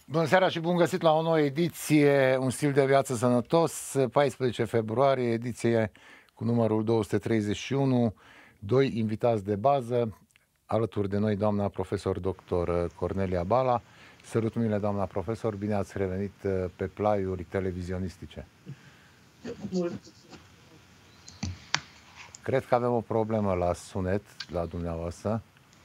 Bună seara și bun găsit la o nouă ediție, Un stil de viață sănătos, 14 februarie, ediție cu numărul 231, doi invitați de bază, alături de noi doamna profesor dr. Cornelia Bala. Săruturile, doamna profesor, bine ați revenit pe plaiuri televizionistice. Cred că avem o problemă la sunet, la dumneavoastră.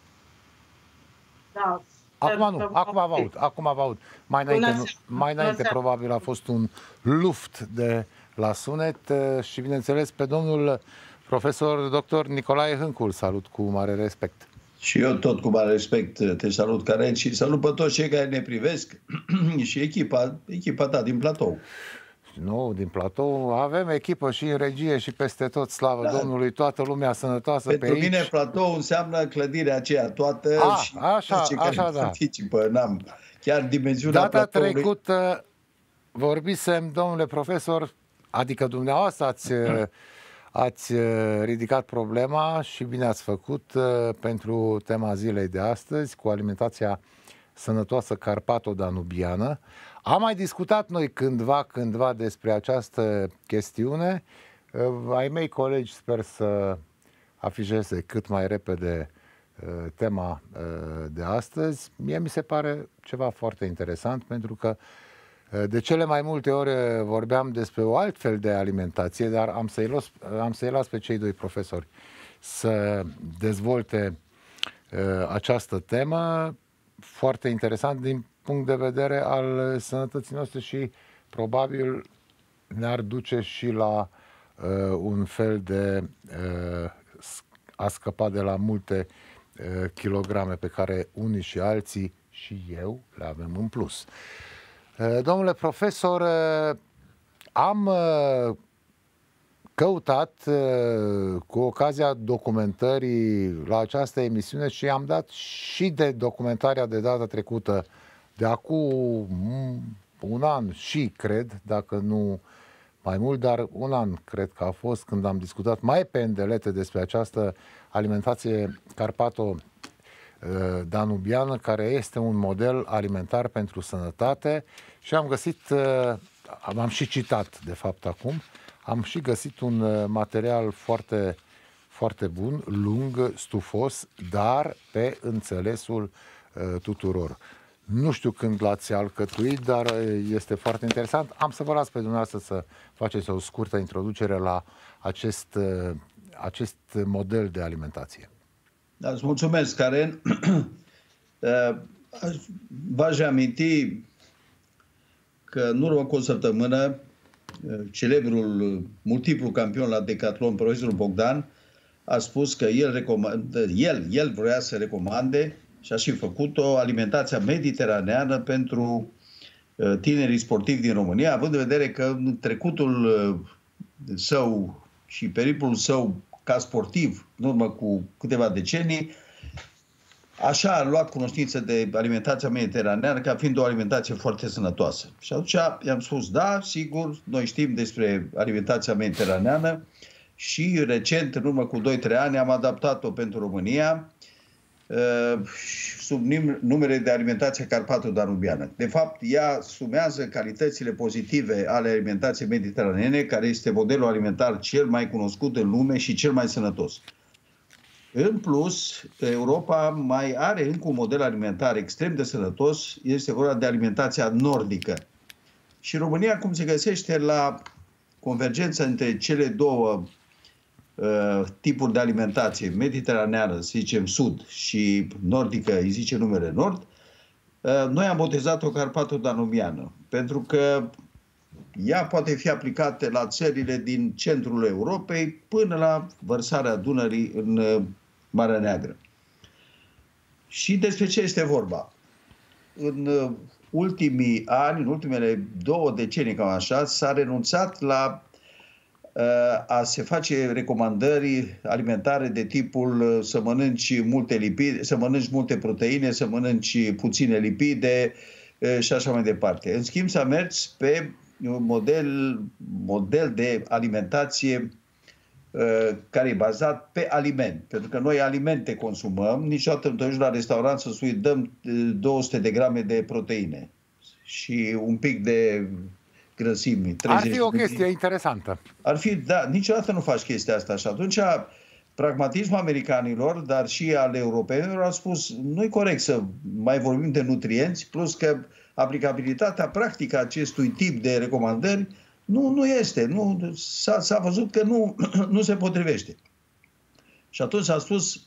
Da. Acum nu, acum vă aud. Mai înainte probabil a fost un luft de la sunet și bineînțeles pe domnul profesor dr. Nicolae Hâncul. Salut cu mare respect. Și eu tot cu mare respect te salut, Karen, și salut pe toți cei care ne privesc și echipa ta din platou. Nu, din platou avem echipă și în regie și peste tot, slavă Domnului, toată lumea sănătoasă pe aici. Pentru mine platou înseamnă clădirea aceea toată și așa, da. Chiar dimensiunea Data platoului. trecută vorbisem, domnule profesor, adică dumneavoastră ați ridicat problema și bine ați făcut pentru tema zilei de astăzi cu alimentația sănătoasă carpato-danubiană. Am mai discutat noi cândva despre această chestiune. Ai mei colegi sper să afișeze cât mai repede tema de astăzi. Mie mi se pare ceva foarte interesant pentru că de cele mai multe ori vorbeam despre o altfel de alimentație, dar am să-i las pe cei doi profesori să dezvolte această temă foarte interesant din punct de vedere al sănătății noastre și probabil ne-ar duce și la un fel de a scăpa de la multe kilograme pe care unii și alții și eu le avem în plus. Domnule profesor, am căutat cu ocazia documentării la această emisiune și am dat și de documentarea de data trecută, de acum un an și cred, dacă nu mai mult, dar un an cred că a fost când am discutat mai pe îndelete despre această alimentație carpato-danubiană, care este un model alimentar pentru sănătate și am găsit, am și citat de fapt acum, am și găsit un material foarte, foarte bun, lung, stufos, dar pe înțelesul tuturor. Nu știu când l-ați alcătuit, dar este foarte interesant. Am să vă las pe dumneavoastră să faceți o scurtă introducere la acest model de alimentație. Da, îți mulțumesc, Karen. V-aș aminti că în urmă cu o săptămână celebrul multiplu campion la Decathlon, profesorul Bogdan, a spus că el vrea să recomande și a și făcut-o alimentația mediteraneană pentru tinerii sportivi din România, având în vedere că în trecutul său și periplul său ca sportiv, în urmă cu câteva decenii, așa a luat cunoștință de alimentația mediteraneană ca fiind o alimentație foarte sănătoasă. Și atunci i-am spus, da, sigur, noi știm despre alimentația mediteraneană și recent, în urmă cu 2-3 ani, am adaptat-o pentru România sub numele de alimentație carpato-danubiană. De fapt, ea sumează calitățile pozitive ale alimentației mediteranene, care este modelul alimentar cel mai cunoscut în lume și cel mai sănătos. În plus, Europa mai are încă un model alimentar extrem de sănătos, este vorba de alimentația nordică. Și România, cum se găsește la convergența între cele două tipuri de alimentație, mediteraneană, să zicem sud, și nordică, îi zice numele nord, noi am botezat-o carpato-danubiană, pentru că ea poate fi aplicată la țările din centrul Europei până la vărsarea Dunării în Marea Neagră. Și despre ce este vorba? În ultimii ani, în ultimele 2 decenii, cam așa, s-a renunțat la a se face recomandări alimentare de tipul să mănânci multe lipide, să mănânci multe proteine, să mănânci puține lipide și așa mai departe. În schimb, s-a mers pe un model de alimentație care e bazat pe aliment. Pentru că noi alimente consumăm, niciodată nu te duci la restaurant să-ți dăm 200 de grame de proteine. și un pic de grăsimi. Ar fi o chestie interesantă. Ar fi, da, niciodată nu faci chestia asta. Și atunci pragmatismul americanilor, dar și al europenilor, a spus nu-i corect să mai vorbim de nutrienți, plus că aplicabilitatea practică a acestui tip de recomandări nu este. S-a văzut că nu se potrivește. Și atunci s-a spus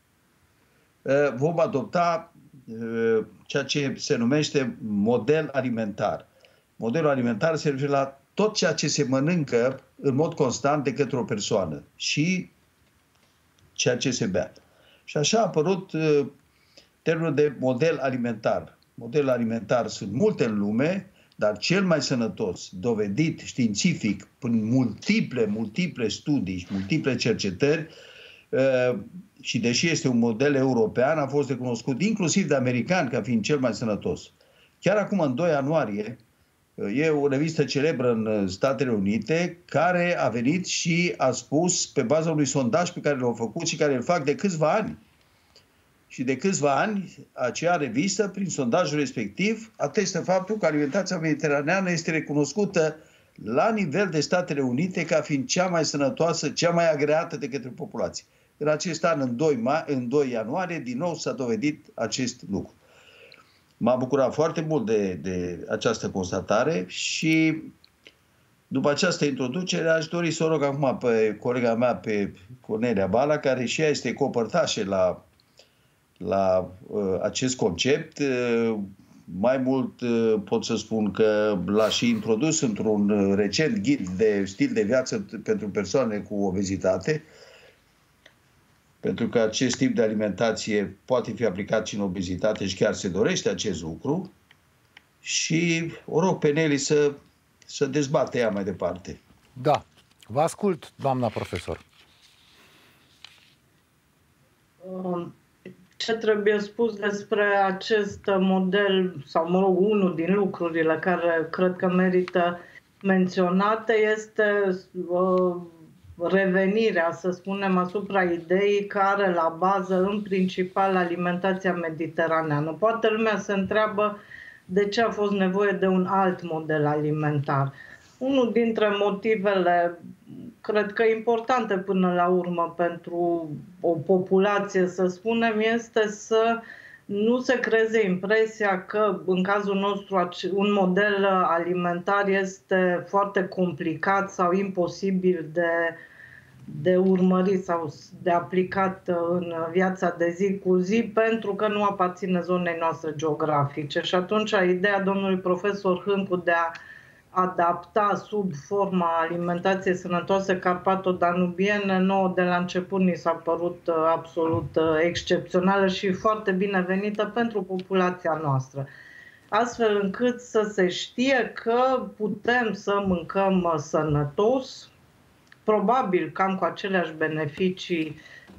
vom adopta ceea ce se numește model alimentar. Modelul alimentar se referă la tot ceea ce se mănâncă în mod constant de către o persoană și ceea ce se bea. Și așa a apărut termenul de model alimentar. Modelul alimentar sunt multe în lume, dar cel mai sănătos, dovedit științific, prin multiple studii și multiple cercetări, și deși este un model european, a fost recunoscut inclusiv de americani ca fiind cel mai sănătos. Chiar acum, în 2 ianuarie, e o revistă celebră în Statele Unite care a venit și a spus, pe baza unui sondaj pe care l-au făcut și care îl fac de câțiva ani, și de câțiva ani, acea revistă, prin sondajul respectiv, atestă faptul că alimentația mediteraneană este recunoscută la nivel de Statele Unite ca fiind cea mai sănătoasă, cea mai agreată de către populație. În acest an, în 2 ianuarie, din nou s-a dovedit acest lucru. M-a bucurat foarte mult de această constatare și după această introducere aș dori să o rog acum pe colega mea, pe Cornelia Bala, care și ea este copărtașă la acest concept. Mai mult pot să spun că l-a și introdus într-un recent ghid de stil de viață pentru persoane cu obezitate, pentru că acest tip de alimentație poate fi aplicat și în obezitate și chiar se dorește acest lucru. Și o rog pe Nelly să dezbate ea mai departe. Da. Vă ascult, doamna profesor. Ce trebuie spus despre acest model, sau mă rog, unul din lucrurile care cred că merită menționate, este revenirea, să spunem, asupra ideii care la bază, în principal, alimentația mediteraneană. Poate lumea se întreabă de ce a fost nevoie de un alt model alimentar. Unul dintre motivele, cred că importante până la urmă pentru o populație, să spunem, este să nu se creeze impresia că, în cazul nostru, un model alimentar este foarte complicat sau imposibil de urmărit sau de aplicat în viața de zi cu zi, pentru că nu aparține zonei noastre geografice. Și atunci ideea domnului profesor Hâncu de a adapta sub forma alimentației sănătoase carpato-danubiene, nouă de la început ni s-a părut absolut excepțională și foarte binevenită pentru populația noastră. Astfel încât să se știe că putem să mâncăm sănătos, probabil cam cu aceleași beneficii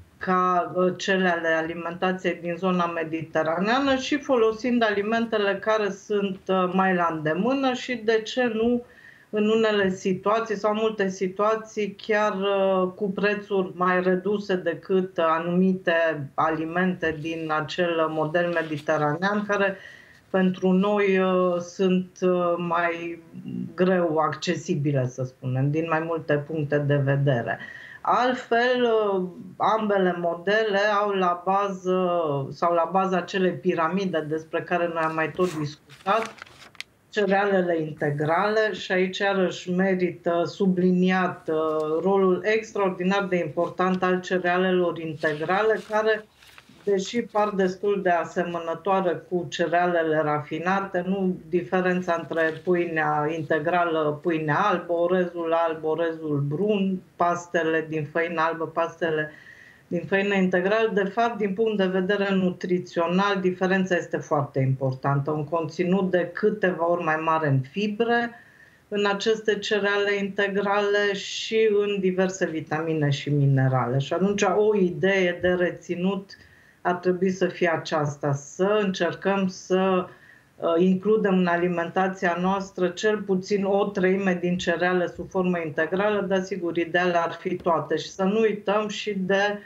ca cele ale alimentației din zona mediteraneană și folosind alimentele care sunt mai la îndemână și, de ce nu, în unele situații sau multe situații chiar cu prețuri mai reduse decât anumite alimente din acel model mediteranean, care pentru noi sunt mai greu accesibile, să spunem, din mai multe puncte de vedere. Altfel, ambele modele au la bază, sau la baza acelei piramide despre care noi am mai tot discutat, cerealele integrale, și aici iarăși merită subliniat rolul extraordinar de important al cerealelor integrale, care, deși par destul de asemănătoare cu cerealele rafinate, nu diferența între pâinea integrală, pâinea albă, orezul alb, orezul brun, pastele din făină albă, pastele din făină integrală, de fapt, din punct de vedere nutrițional, diferența este foarte importantă. Un conținut de câteva ori mai mare în fibre, în aceste cereale integrale și în diverse vitamine și minerale. Și atunci o idee de reținut ar trebui să fie aceasta, să încercăm să includem în alimentația noastră cel puțin o treime din cereale sub formă integrală, dar sigur, ideal ar fi toate. Și să nu uităm și de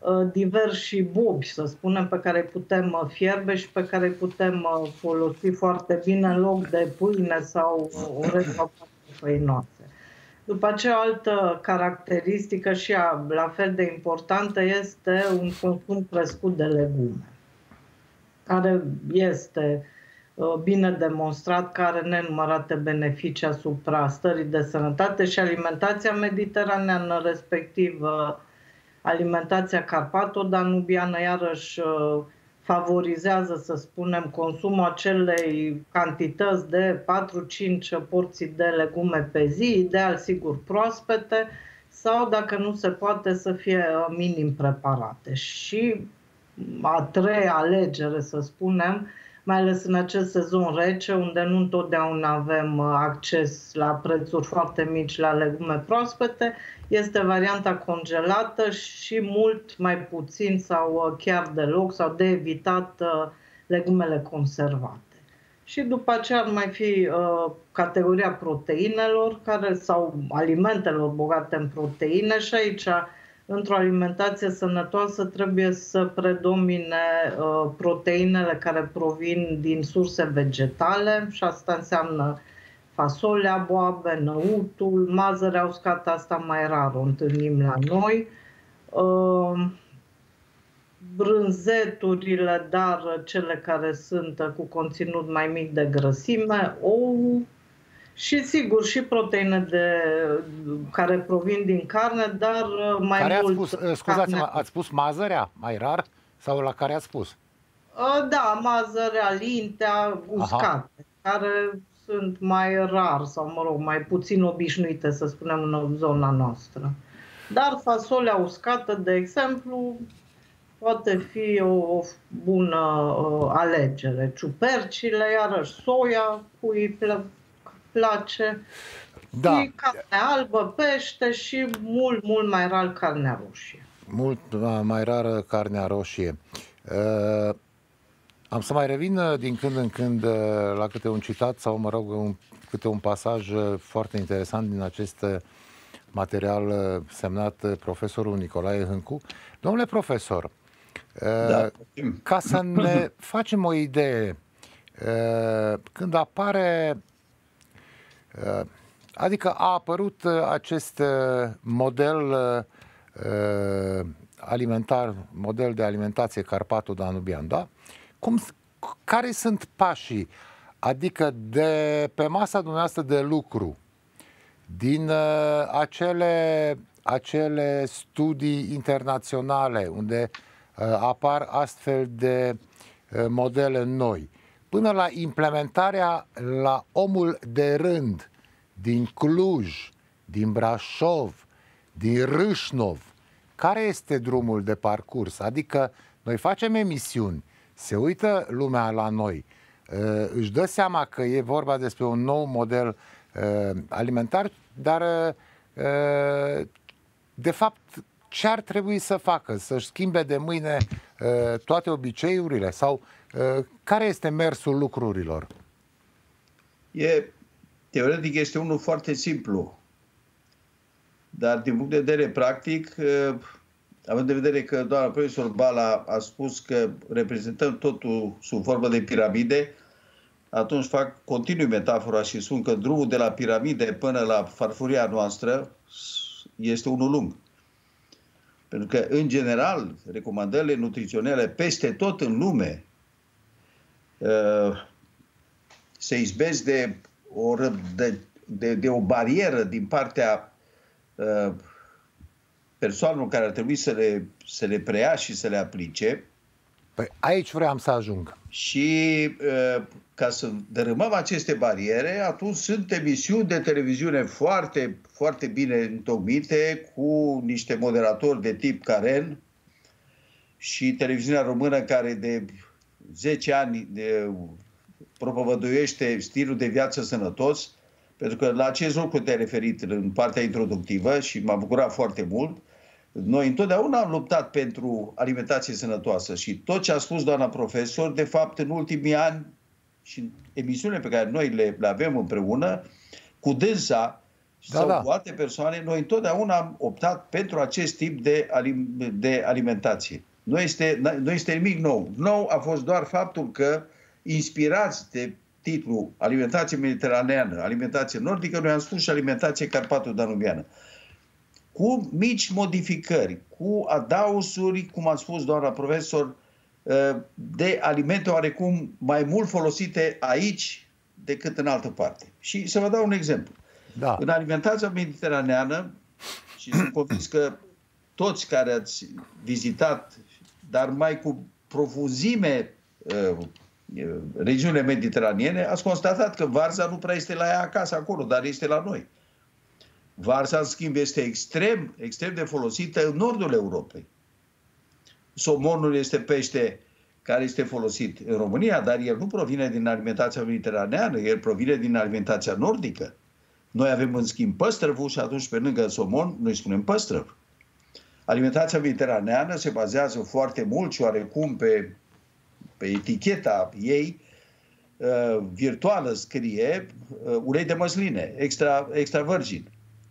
diversi bobi, să spunem, pe care îi putem fierbe și pe care îi putem folosi foarte bine în loc de pâine sau orez sau făinoase. După aceea, altă caracteristică și la fel de importantă este un consum crescut de legume, care este bine demonstrat că are nenumărate beneficii asupra stării de sănătate și alimentația mediteraneană, respectiv alimentația carpato-danubiană, iarăși favorizează, să spunem, consumul acelei cantități de 4-5 porții de legume pe zi, ideal, sigur, proaspete, sau, dacă nu se poate, să fie minim preparate. Și a treia alegere, să spunem, mai ales în acest sezon rece, unde nu întotdeauna avem acces la prețuri foarte mici la legume proaspete, este varianta congelată și mult mai puțin sau chiar deloc sau de evitat legumele conservate. Și după aceea ar mai fi categoria proteinelor sau alimentelor bogate în proteine și aici, într-o alimentație sănătoasă, trebuie să predomine proteinele care provin din surse vegetale și asta înseamnă fasolea, boabe, năutul, mazărea uscată, asta mai rar o întâlnim la noi, brânzeturile, dar cele care sunt cu conținut mai mic de grăsime, ou și, sigur, și proteine care provin din carne, dar mai care mult... Scuzați-mă, ați spus mazărea mai rar sau la care ați spus? Da, mazărea, lintea, uscate, care sunt mai rar sau, mă rog, mai puțin obișnuite, să spunem, în zona noastră. Dar fasolea uscată, de exemplu, poate fi o bună alegere. Ciupercile, iarăși soia, cui place, da. Și carne albă, pește și mult, mult mai rar carnea roșie. Mult mai rară carnea roșie. Am să mai revin din când în când la câte un citat sau, mă rog, câte un pasaj foarte interesant din acest material semnat profesorul Nicolae Hâncu. Domnule profesor, ca să ne facem o idee, când apare, adică a apărut acest model alimentar, model de alimentație carpato-danubian, da? Care sunt pașii? Adică de pe masa dumneavoastră de lucru, din acele studii internaționale unde apar astfel de modele noi, până la implementarea la omul de rând din Cluj, din Brașov, din Râșnov, care este drumul de parcurs? Adică noi facem emisiuni, se uită lumea la noi, își dă seama că e vorba despre un nou model alimentar, dar de fapt ce ar trebui să facă? Să-și schimbe de mâine toate obiceiurile? Sau care este mersul lucrurilor? Teoretic este unul foarte simplu, dar din punct de vedere practic, având de vedere că doamna profesor Bala a spus că reprezentăm totul sub formă de piramide, atunci continui metafora și spun că drumul de la piramide până la farfuria noastră este unul lung. Pentru că, în general, recomandările nutriționale peste tot în lume se izbesc de o barieră din partea persoanelor care ar trebui să le preia și să le aplice. Păi aici vreau să ajung. Și ca să dărâmăm aceste bariere, atunci sunt emisiuni de televiziune foarte, foarte bine întocmite, cu niște moderatori de tip Karen și televiziunea română care de 10 ani propovăduiește stilul de viață sănătos, pentru că la acest lucru te-ai referit în partea introductivă și m-a bucurat foarte mult. Noi întotdeauna am luptat pentru alimentație sănătoasă și tot ce a spus doamna profesor, de fapt, în ultimii ani și în emisiunile pe care noi le avem împreună, cu dânsa sau cu alte persoane, noi întotdeauna am optat pentru acest tip de alimentație. Nu este nimic nou. Nou a fost doar faptul că, inspirați de titlul alimentație mediteraneană, alimentație nordică, noi am spus și alimentație carpato-danubiană. Cu mici modificări, cu adausuri, cum a spus doamna profesor, de alimente oarecum mai mult folosite aici decât în altă parte. Și să vă dau un exemplu. Da. În alimentația mediteraneană, și sunt convins că toți care ați vizitat, dar mai cu profunzime, regiunile mediteraniene, ați constatat că varza nu prea este la ea acasă acolo, dar este la noi. Varza, în schimb, este extrem de folosită în nordul Europei. Somonul este pește care este folosit în România, dar el nu provine din alimentația mediteraneană, el provine din alimentația nordică. Noi avem, în schimb, păstrăvul și atunci, pe lângă somon, noi spunem păstrăv. Alimentația mediteraneană se bazează foarte mult și oarecum pe eticheta ei virtuală scrie ulei de măsline, extra virgin.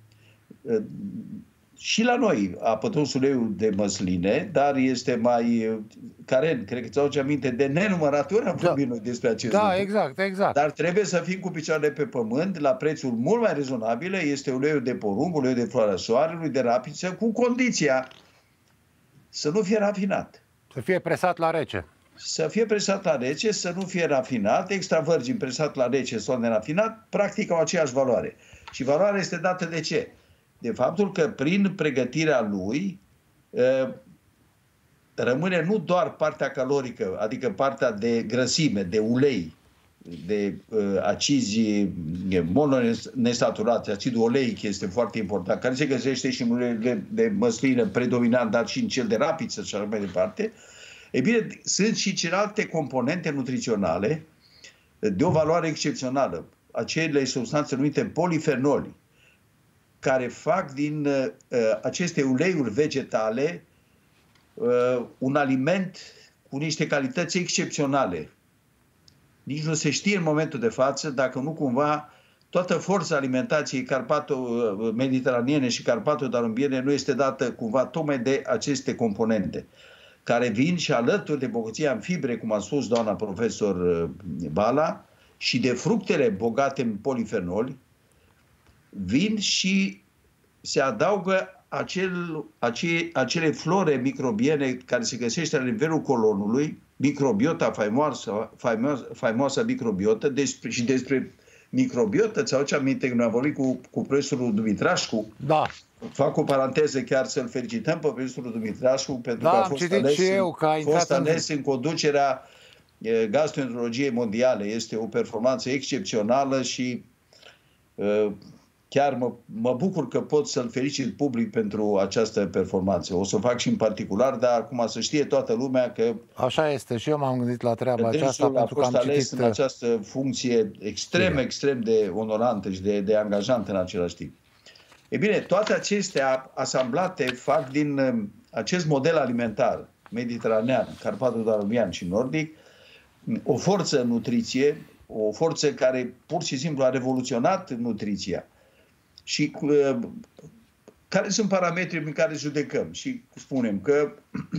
Și la noi a pătruns uleiul de măsline, dar este mai... Karen, cred că ți-au aduce aminte, de nenumărate ori am vorbit noi despre acest lucru. Exact. Dar trebuie să fim cu picioarele pe pământ, la prețuri mult mai rezonabile. Este uleiul de porumb, uleiul de floarea soarelui, de rapiță, cu condiția să nu fie rafinat. Să fie presat la rece. Să fie presat la rece, să nu fie rafinat. Extra virgin presat la rece sau nerafinat, practic au aceeași valoare. Și valoarea este dată de ce? De faptul că prin pregătirea lui rămâne nu doar partea calorică, adică partea de grăsime, de ulei, de acizi mononesaturați, acidul oleic este foarte important, care se găsește și în uleiul de măsline predominant, dar și în cel de rapiță și așa mai departe. E bine, sunt și celelalte componente nutriționale de o valoare excepțională, acele substanțe numite polifenoli, care fac din aceste uleiuri vegetale un aliment cu niște calități excepționale. Nici nu se știe în momentul de față dacă nu cumva toată forța alimentației carpato-mediteraniene și carpato-danumbiene nu este dată cumva tocmai de aceste componente, care vin și alături de bogăția în fibre, cum a spus doamna profesor Bala, și de fructele bogate în polifenoli, vin și se adaugă acele flore microbiene care se găsește la nivelul colonului, microbiota faimoasă microbiotă, și despre microbiotă, ți-au aminte că ne-am vorbit cu profesorul Dumitrașcu? Da. Fac o paranteză chiar să-l felicităm pe profesorul Dumitrașcu pentru că a fost ales în conducerea gastroenterologiei mondiale. Este o performanță excepțională și chiar mă bucur că pot să-l felicit public pentru această performanță. O să o fac și în particular, dar acum să știe toată lumea că... Așa este, și eu m-am gândit la treaba aceasta pentru că am citit... în această funcție extrem de onorantă și de angajantă în același timp. E bine, toate acestea asamblate fac din acest model alimentar mediteranean, carpato-danubian și nordic, o forță în nutriție, o forță care pur și simplu a revoluționat nutriția. Și care sunt parametrii prin care judecăm? Și spunem că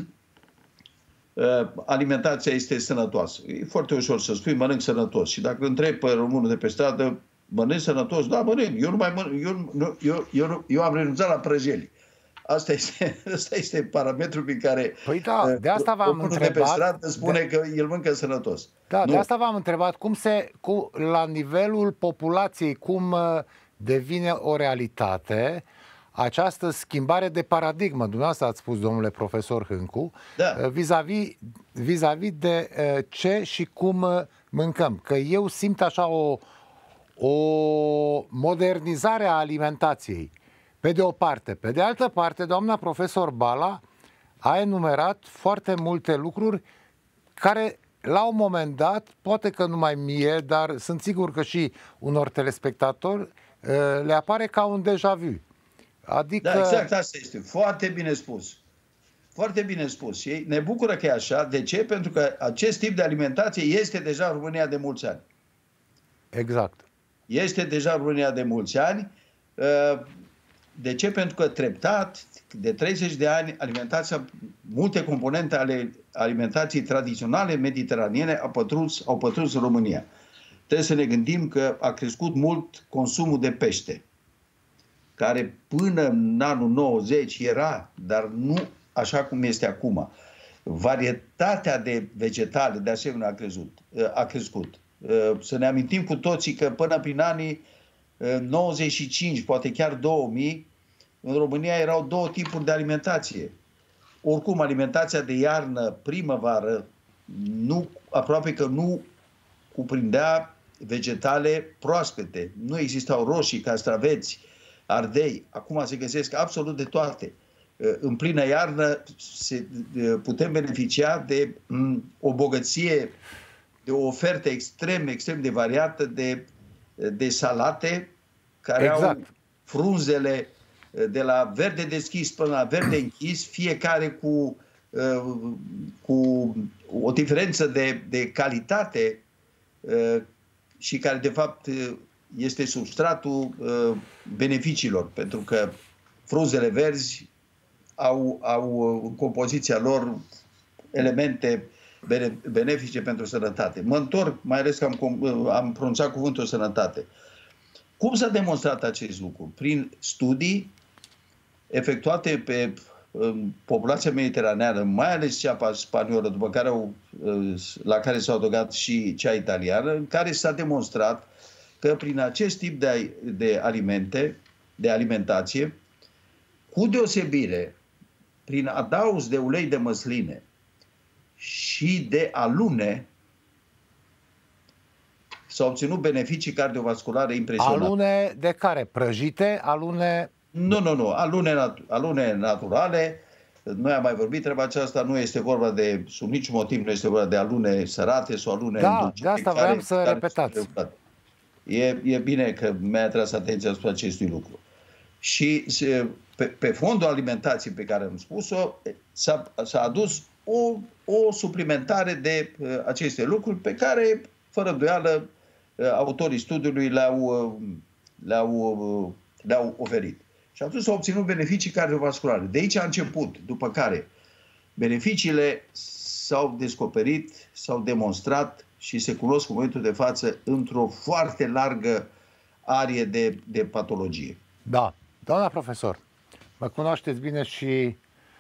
alimentația este sănătoasă. E foarte ușor să spui mănânc sănătos. Și dacă întreb pe românul de pe stradă, mănânc sănătos? Da, mănânc. Eu nu mai mănânc. Eu am renunțat la prăjeli. Asta este parametrul prin care de asta v-am întrebat, de pe stradă spune că el mănâncă sănătos. Da, de asta v-am întrebat la nivelul populației cum devine o realitate această schimbare de paradigmă. Dumneavoastră ați spus, domnule profesor Hâncu, da, vis-a-vis de ce și cum mâncăm. Că eu simt așa o modernizare a alimentației, pe de o parte. Pe de altă parte, doamna profesor Bala a enumerat foarte multe lucruri care, la un moment dat, poate că numai mie, dar sunt sigur că și unor telespectatori, le apare ca un déjà vu. Adică... Da, exact, asta este. Foarte bine spus. Foarte bine spus. Și ne bucură că e așa. De ce? Pentru că acest tip de alimentație este deja în România de mulți ani. Exact. Este deja în România de mulți ani. De ce? Pentru că treptat, de 30 de ani, multe componente ale alimentației tradiționale mediteraniene au pătruns în România. Trebuie să ne gândim că a crescut mult consumul de pește, care până în anul 90 era, dar nu așa cum este acum. Varietatea de vegetale, de asemenea, a crescut. Să ne amintim cu toții că până prin anii 95, poate chiar 2000, în România erau două tipuri de alimentație. Oricum, alimentația de iarnă, primăvară, aproape că nu cuprindea vegetale proaspete. Nu existau roșii, castraveți, ardei. Acum se găsesc absolut de toate. În plină iarnă putem beneficia de o bogăție, de o ofertă extrem de variată de salate care au frunzele de la verde deschis până la verde închis, fiecare cu o diferență de calitate și care de fapt este substratul beneficiilor, pentru că frunzele verzi au în compoziția lor elemente benefice pentru sănătate. Mă întorc, mai ales că am pronunțat cuvântul sănătate. Cum s-a demonstrat acest lucru? Prin studii efectuate pe populația mediteraneană, mai ales cea spaniolă, la care s-a adăugat și cea italiană, în care s-a demonstrat că prin acest tip de alimente, de alimentație, cu deosebire, prin adaos de ulei de măsline și de alune, s-au obținut beneficii cardiovasculare impresionante. Alune de care? Prăjite? Alune... Nu. Alune naturale. Noi am mai vorbit treaba aceasta, nu este vorba de, sub niciun motiv, nu este vorba de alune sărate sau alune îndulcite. De asta vreau să repetați. E bine că mi-a atras atenția asupra acestui lucru. Și pe fondul alimentației pe care am spus-o, s-a adus o suplimentare de aceste lucruri pe care, fără îndoială, autorii studiului le-au oferit. Și atunci s-au obținut beneficii cardiovasculare. De aici a început, după care beneficiile s-au descoperit, s-au demonstrat și se cunosc în momentul de față într-o foarte largă arie de patologie. Da. Doamna profesor, mă cunoașteți bine și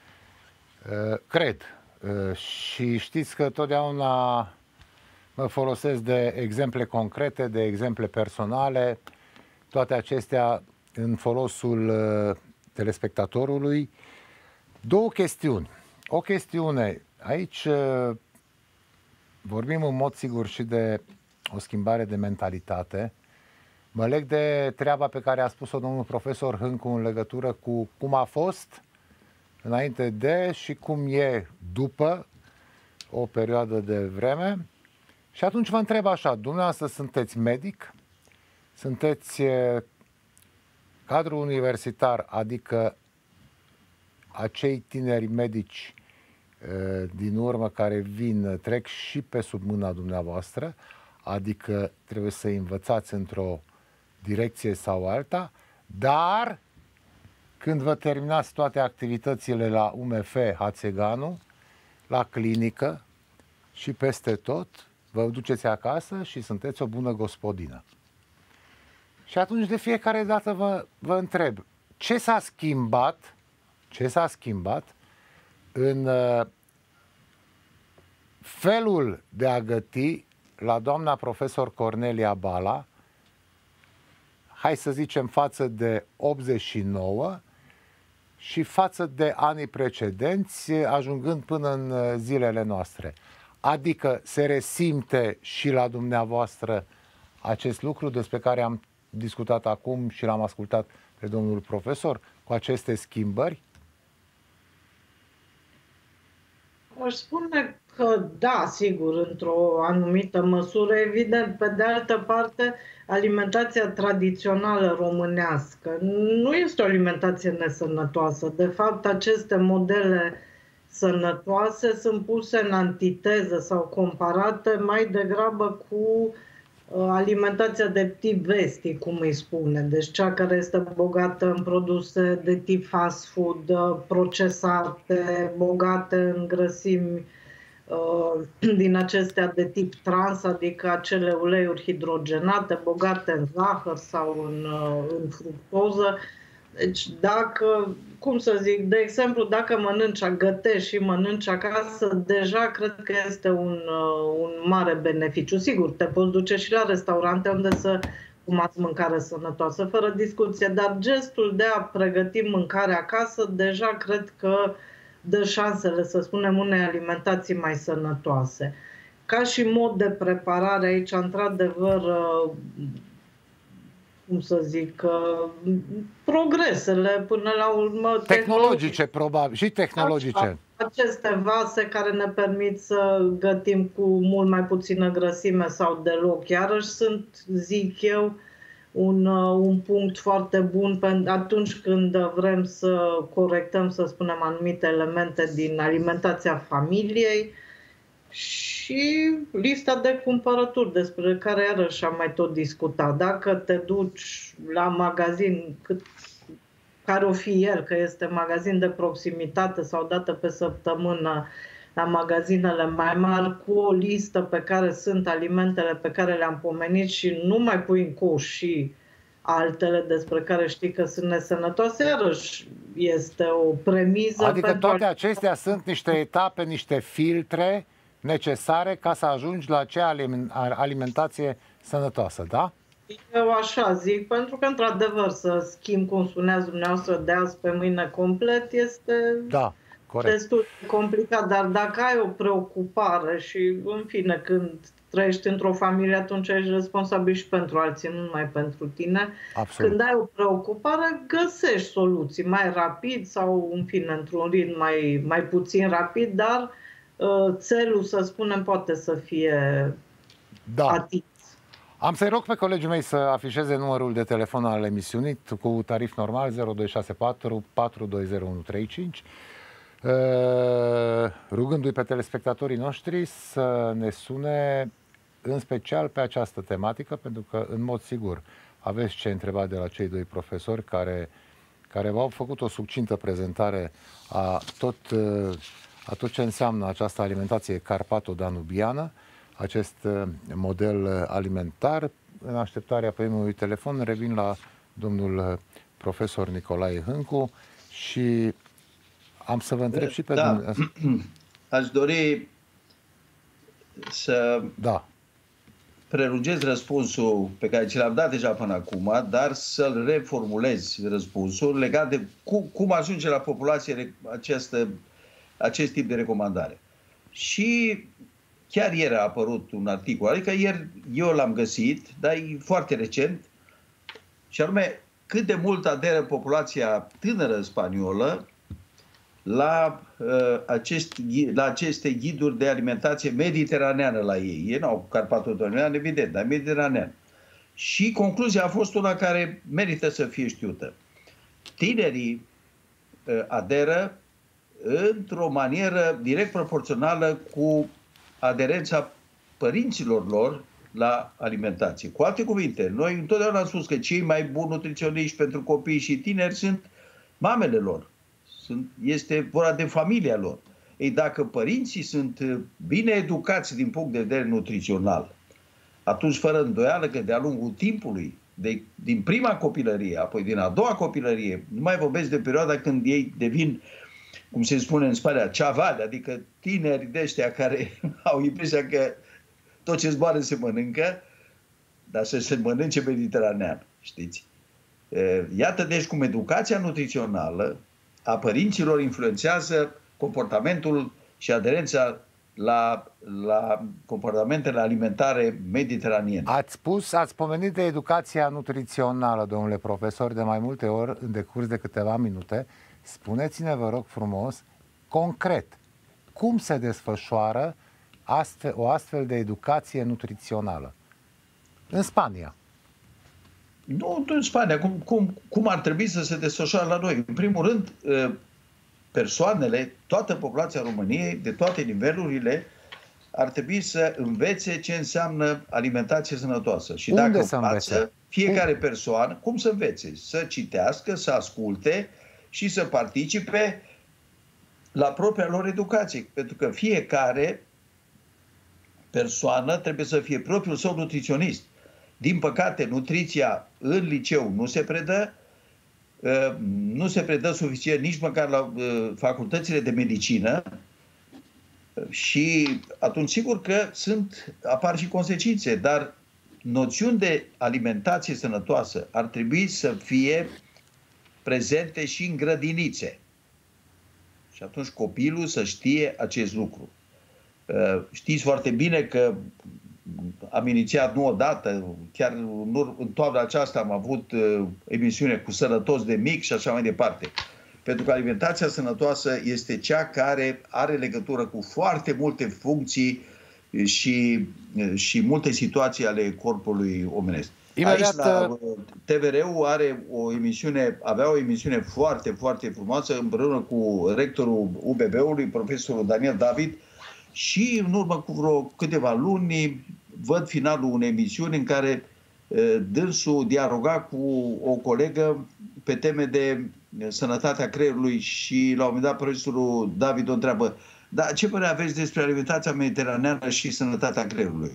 cred și știți că totdeauna mă folosesc de exemple concrete, de exemple personale, toate acestea în folosul telespectatorului. Două chestiuni. O chestiune, aici vorbim în mod sigur și de o schimbare de mentalitate. Mă leg de treaba pe care a spus-o domnul profesor Hâncu în legătură cu cum a fost înainte de și cum e după o perioadă de vreme. Și atunci vă întreb așa, dumneavoastră sunteți medic, sunteți cadru universitar, adică acei tineri medici din urmă care vin, trec și pe sub mâna dumneavoastră, adică trebuie să învățați într-o direcție sau alta, dar când vă terminați toate activitățile la UMF Hațeganu, la clinică și peste tot, vă duceți acasă și sunteți o bună gospodină. Și atunci de fiecare dată vă întreb, ce s-a schimbat în felul de a găti la doamna profesor Cornelia Bala, hai să zicem față de 89 și față de anii precedenți, ajungând până în zilele noastre. Adică se resimte și la dumneavoastră acest lucru despre care am discutat acum și l-am ascultat pe domnul profesor, cu aceste schimbări? Aș spune că da, sigur, într-o anumită măsură, evident. Pe de altă parte, alimentația tradițională românească nu este o alimentație nesănătoasă. De fapt, aceste modele sănătoase sunt puse în antiteză sau comparate mai degrabă cu alimentația de tip vestic, cum îi spune, deci cea care este bogată în produse de tip fast food, procesate, bogate în grăsimi din acestea de tip trans, adică acele uleiuri hidrogenate, bogate în zahăr sau în fructoză. Deci dacă, cum să zic, de exemplu, dacă gătești și mănânci acasă, deja cred că este un mare beneficiu. Sigur, te poți duce și la restaurante unde să fumați mâncare sănătoasă, fără discuție, dar gestul de a pregăti mâncare acasă, deja cred că dă șansele, să spunem, unei alimentații mai sănătoase. Ca și mod de preparare aici, într-adevăr, cum să zic, progresele până la urmă... Tehnologice, probabil, și tehnologice. Aceste vase care ne permit să gătim cu mult mai puțină grăsime sau deloc. Iarăși sunt, zic eu, un punct foarte bun atunci când vrem să corectăm, să spunem, anumite elemente din alimentația familiei. Și lista de cumpărături, despre care iarăși am mai tot discutat. Dacă te duci la magazin, care o fi el, că este magazin de proximitate sau dată pe săptămână, la magazinele mai mari, cu o listă pe care sunt alimentele pe care le-am pomenit și nu mai pui în coș și altele despre care știi că sunt nesănătoase, iarăși este o premiză. Adică toate acestea sunt niște etape, niște filtre necesare ca să ajungi la acea alimentație sănătoasă, da? Eu așa zic, pentru că, într-adevăr, să schimb, cum spuneați dumneavoastră, de azi pe mâine complet, este destul de complicat. Dar dacă ai o preocupare și, în fine, când trăiești într-o familie, atunci ești responsabil și pentru alții, nu numai pentru tine. Absolut. Când ai o preocupare, găsești soluții mai rapid sau, în fine, într-un ritm mai puțin rapid, dar țelul, să spunem, poate să fie atins. Am să-i rog pe colegii mei să afișeze numărul de telefon al emisiunii cu tarif normal 0264 420135, rugându-i pe telespectatorii noștri să ne sune în special pe această tematică, pentru că, în mod sigur, aveți ce întreba de la cei doi profesori care v-au făcut o succintă prezentare a tot ce înseamnă această alimentație carpato-danubiană, acest model alimentar. În așteptarea primului telefon revin la domnul profesor Nicolae Hâncu și am să vă întreb și pe dumneavoastră. Aș dori să prelungesc răspunsul pe care ți l-am dat deja până acum, dar să-l reformulez răspunsul legat de cum ajunge la populație acest tip de recomandare. Și chiar ieri a apărut un articol, adică ieri eu l-am găsit, dar e foarte recent, și anume cât de mult aderă populația tânără spaniolă la aceste ghiduri de alimentație mediteraneană la ei. Ei n-au carpato-danubian, evident, dar mediteranean. Și concluzia a fost una care merită să fie știută. Tinerii aderă într-o manieră direct proporțională cu aderența părinților lor la alimentație. Cu alte cuvinte, noi întotdeauna am spus că cei mai buni nutriționiști pentru copii și tineri sunt mamele lor. Este vorba de familia lor. Ei, dacă părinții sunt bine educați din punct de vedere nutrițional, atunci, fără îndoială că de-a lungul timpului, din prima copilărie, apoi din a doua copilărie, nu mai vorbesc de perioada când ei devin, cum se spune în Spania, chavale, adică tineri de ăștia care au impresia că tot ce zboară se mănâncă, dar să se mănânce mediteranean, știți? Iată, deci, cum educația nutrițională a părinților influențează comportamentul și aderența la comportamentele alimentare mediteraniene. Ați pomenit de educația nutrițională, domnule profesor, de mai multe ori, în decurs de câteva minute. Spuneți-ne, vă rog frumos, concret, cum se desfășoară o astfel de educație nutrițională în Spania? Nu în Spania, cum ar trebui să se desfășoare la noi. În primul rând, persoanele, toată populația României, de toate nivelurile, ar trebui să învețe ce înseamnă alimentație sănătoasă. Și Unde dacă să învață, fiecare persoană, cum să învețe? Să citească, să asculte și să participe la propria lor educație. Pentru că fiecare persoană trebuie să fie propriul său nutriționist. Din păcate, nutriția în liceu nu se predă suficient nici măcar la facultățile de medicină și atunci sigur că apar și consecințe, dar noțiuni de alimentație sănătoasă ar trebui să fie prezente și în grădinițe. Și atunci copilul să știe acest lucru. Știți foarte bine că am inițiat nu odată, chiar în toamna aceasta am avut emisiune cu Sănătos de mic și așa mai departe. Pentru că alimentația sănătoasă este cea care are legătură cu foarte multe funcții și multe situații ale corpului omenesc. Imediat... Aici, TVR-ul avea o emisiune foarte, foarte frumoasă împreună cu rectorul UBB-ului, profesorul Daniel David, și în urmă cu vreo câteva luni văd finalul unei emisiuni în care dânsul dialoga cu o colegă pe teme de sănătatea creierului și la un moment dat profesorul David o întreabă: dar ce părere aveți despre alimentația mediteraneană și sănătatea creierului?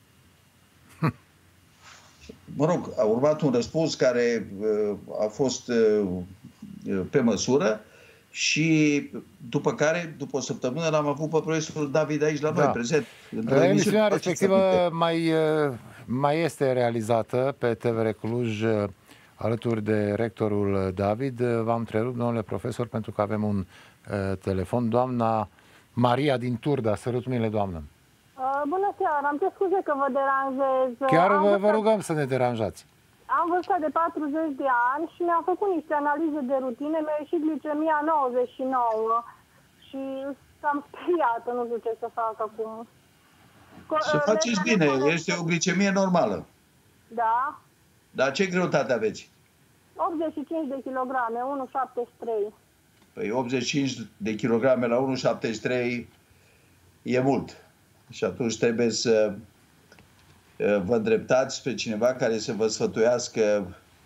Mă rog, a urmat un răspuns care a fost pe măsură și după care, după o săptămână, l-am avut pe profesorul David aici la noi, prezent. Emisiunea respectivă mai este realizată pe TVR Cluj alături de rectorul David. V-am întrerupt, domnule profesor, pentru că avem un telefon. Doamna Maria din Turda, sărut mâinile, doamnă. Bună seara, îmi cer scuze că vă deranjez. Chiar vă rugăm să ne deranjați. Am vârsta de 40 de ani și mi-am făcut niște analize de rutine, mi-a ieșit glicemia 99 și s-am speriată, nu știu ce să fac acum. Să faceți bine, este o glicemie normală. Da. Dar ce greutate aveți? 85 de kilograme, 1,73. Păi 85 de kilograme la 1,73 e mult. Și atunci trebuie să vă îndreptați spre cineva care să vă sfătuiască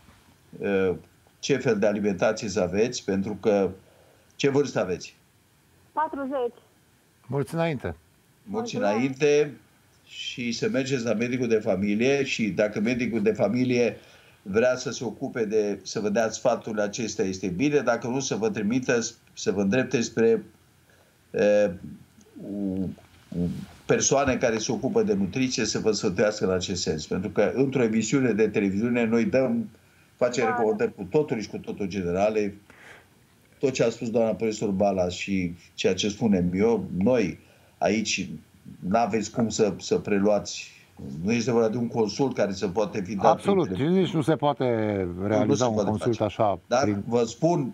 ce fel de alimentație să aveți, pentru că ce vârstă aveți? 40. Mulți înainte. Mulți înainte și să mergeți la medicul de familie și dacă medicul de familie vrea să se ocupe să vă dea sfaturile acestea, este bine, dacă nu, să vă trimită, să vă îndrepte spre persoane care se ocupă de nutriție să vă sfătuiască în acest sens. Pentru că într-o emisiune de televiziune noi facem recomandări cu totul și cu totul generale. Tot ce a spus doamna profesor Balas și ceea ce spunem eu, noi aici nu aveți cum să preluați. Nu este vorba de un consult care să poate fi dat. Absolut, nici nu se poate realiza un consult așa. Dar vă spun,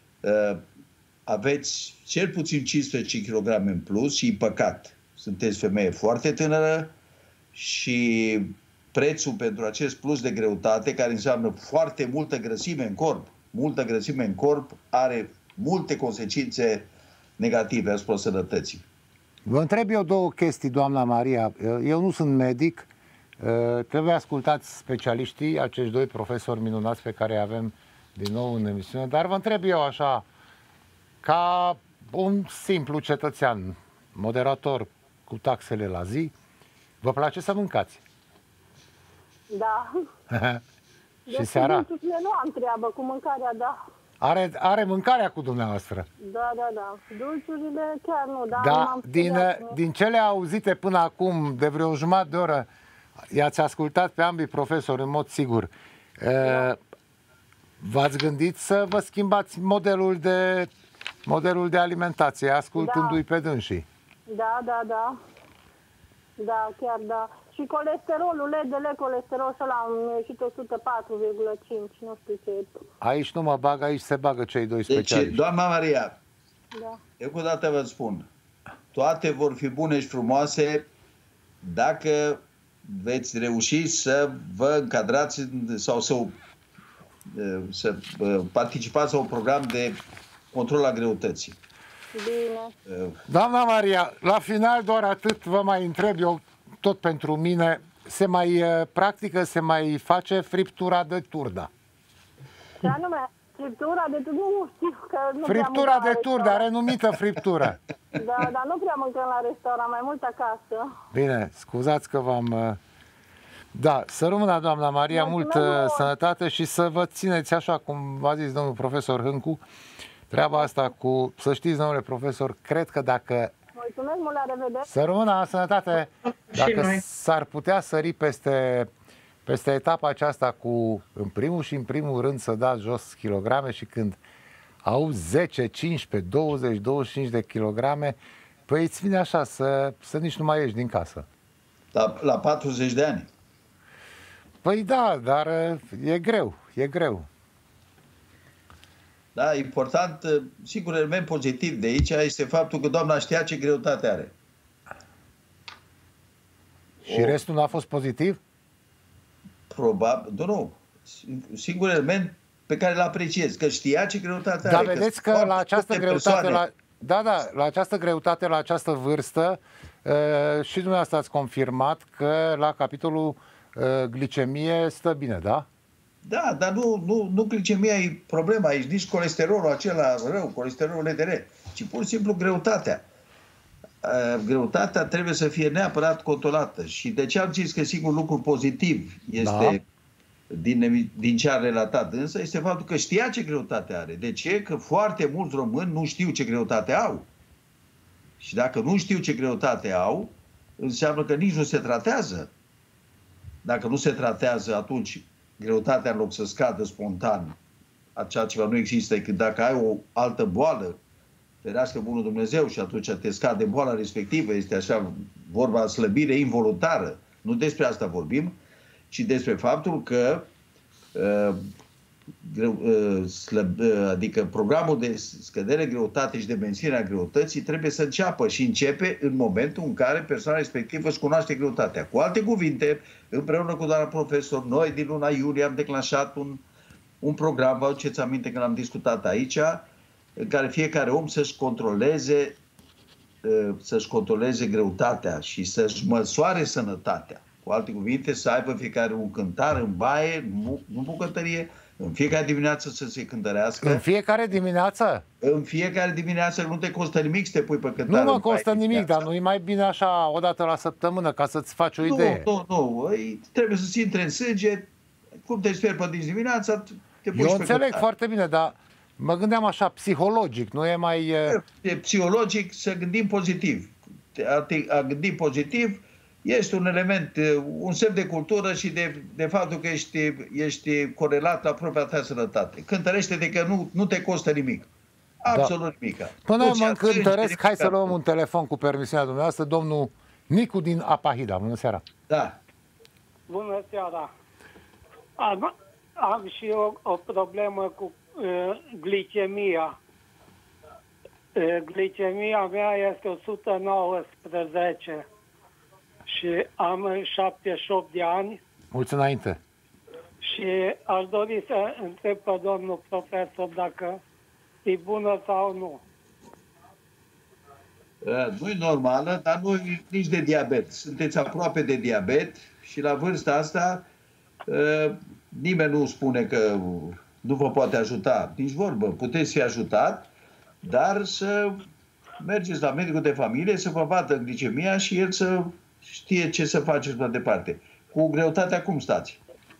aveți cel puțin 15 kg în plus și păcat. Sunteți femeie foarte tânără și prețul pentru acest plus de greutate, care înseamnă foarte multă grăsime în corp, are multe consecințe negative asupra sănătății. Vă întreb eu două chestii, doamna Maria. Eu nu sunt medic, trebuie ascultați specialiștii, acești doi profesori minunați pe care îi avem din nou în emisiune, dar vă întreb eu așa, ca un simplu cetățean, moderator cu taxele la zi, vă place să mâncați? Da. Și seara? Nu am treabă cu mâncarea, da. Are mâncarea cu dumneavoastră? Da. Dulciurile chiar nu, dar din cele auzite până acum, de vreo jumătate de oră, i-ați ascultat pe ambii profesori în mod sigur. V-ați gândit să vă schimbați modelul de alimentație, ascultându-i pe dânsii? Da. Da, chiar da. Și colesterolul, LDL, colesterol ăla am ieșit 104,5, nu știu ce. Aici nu mă bag, aici se bagă cei doi specialiști. Deci, doamna Maria, da. Eu cu dată vă spun, toate vor fi bune și frumoase dacă veți reuși să vă încadrați sau să participați la un program de control a greutății. Bine. Doamna Maria, la final doar atât vă mai întreb eu, tot pentru mine, se mai practică, se mai face friptura de turda? Ce anume? Friptura de turda? Nu știu că nu Friptura de turda, renumită friptură. Da, dar nu prea mâncăm la restaurant, mai mult acasă. Bine, scuzați că v-am... Da, să rămână, doamna Maria, multă sănătate și să vă țineți așa, cum v-a zis domnul profesor Hâncu, treaba asta cu, să știți, domnule profesor, cred că dacă... Mulțumesc mult, la revedere! Să rămână la sănătate, dacă s-ar putea sări peste etapa aceasta cu, în primul rând, să dați jos kilograme și când auzi 10, 15, 20, 25 de kilograme, păi îți vine așa să nici nu mai ieși din casă. La 40 de ani. Păi da, dar e greu, e greu. Da, important, sigur, element pozitiv de aici este faptul că doamna știa ce greutate are. Și restul n-a fost pozitiv? Probabil, nu. Singur element pe care îl apreciez, că știa ce greutate are. Dar vedeți că la această greutate, la această greutate, la această vârstă, și dumneavoastră ați confirmat că la capitolul glicemie stă bine, da? Da, dar nu glicemia e problema aici, nici colesterolul acela rău, colesterolul LDL, ci pur și simplu greutatea. Greutatea trebuie să fie neapărat controlată. Și de ce am zis că sigur lucru pozitiv este din ce a relatat, însă este faptul că știa ce greutate are. De ce? Că foarte mulți români nu știu ce greutate au. Și dacă nu știu ce greutate au, înseamnă că nici nu se tratează. Dacă nu se tratează, atunci greutatea, în loc să scadă spontan, acea ceva nu există, decât dacă ai o altă boală, ferească bunul Dumnezeu, și atunci te scade boala respectivă, este așa vorba slăbire involuntară. Nu despre asta vorbim, ci despre faptul că adică programul de scădere greutate și de menținere a greutății trebuie să înceapă și începe în momentul în care persoana respectivă își cunoaște greutatea. Cu alte cuvinte, împreună cu doamna profesor, noi din luna iulie am declanșat un program, vă aduceți aminte că l-am discutat aici, în care fiecare om să-și controleze greutatea și să-și măsoare sănătatea. Cu alte cuvinte, să aibă fiecare un cântar în baie, nu bucătărie, în fiecare dimineață să se cântărească. În fiecare dimineață? În fiecare dimineață, nu te costă nimic să te pui pe cântar. Nu mă costă nimic, dar nu e mai bine așa o dată la săptămână, ca să-ți faci o idee. Nu. Trebuie să-ți intre în sânge. Cum te speri pe dinți dimineața, te pui. Eu înțeleg foarte bine, dar mă gândeam așa, psihologic, nu e mai... E psihologic să gândim pozitiv. A gândi pozitiv este un element, un semn de cultură și de faptul că ești corelat la propria ta sănătate. Cântărește-te că nu te costă nimic. Absolut nimic. Până mă încântăresc, hai să luăm un telefon cu permisiunea dumneavoastră. Domnul Nicu din Apahida. Bună seara. Da. Bună seara. Am și eu o problemă cu glicemia. Glicemia mea este 119 și am 78 de ani. Mulți înainte. Și aș dori să întreb pe domnul profesor dacă e bună sau nu. Nu e normală, dar nu e nici de diabet. Sunteți aproape de diabet și la vârsta asta nimeni nu spune că nu vă poate ajuta. Nici vorbă. Puteți fi ajutat, dar să mergeți la medicul de familie să vă vadă glicemia și el să știe ce să faceți mai departe. Cu greutatea cum stați?